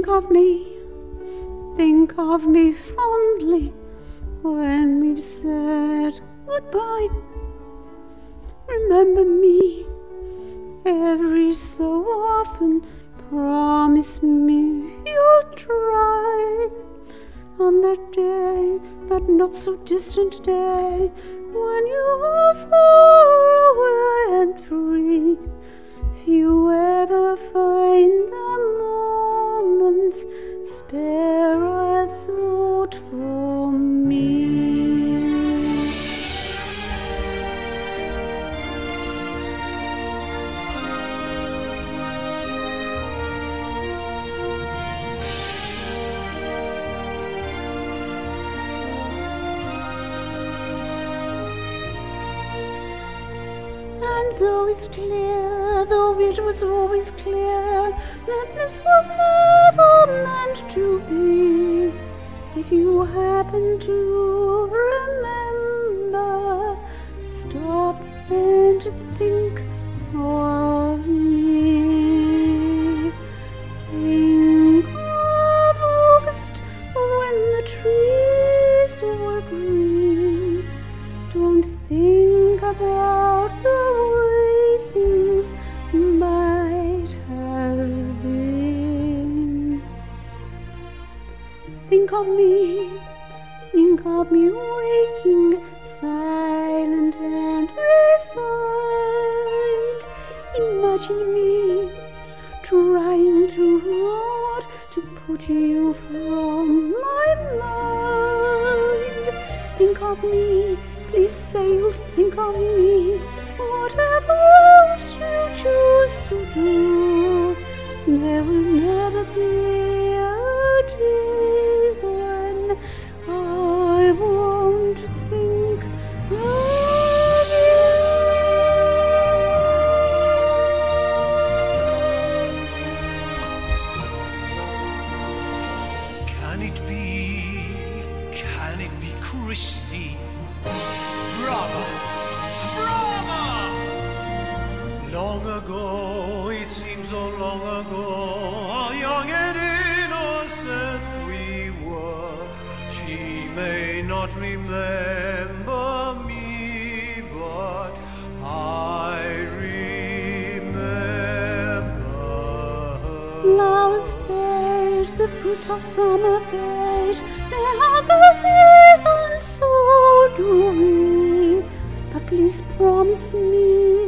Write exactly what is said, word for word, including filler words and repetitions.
of me, think of me fondly when we've said goodbye. Remember me every so often, promise me you'll try. On that day, that not so distant day, when you're far away and free, if you ever find the moment, spare a thought for me. And though it's clear, though it was always clear, that this was never meant to be, if you happen to remember, stop and think of me. Think of August when the trees were green. Don't think about the way things might have been. Think of me, think of me waking, silent and resigned. Imagine me trying too hard to put you from my mind. Think of me, please say you'll think of me, whatever else you choose to do. There will never be a day when I won't think of you. Can it be, can it be Christine? Brava! Brava! Long ago, it seems so long ago, how young and innocent we were. She may not remember me, but I remember her. Flowers fade, the fruits of summer fade, they have a season, so do we. But please promise me